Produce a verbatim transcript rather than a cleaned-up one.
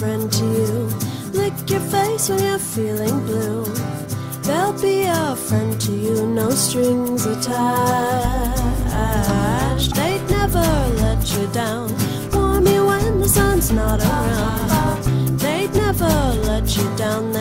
friend to you. Lick your face when you're feeling blue. They'll be a friend to you, no strings attached. They'd never let you down, warm you when the sun's not around. They'd never let you down.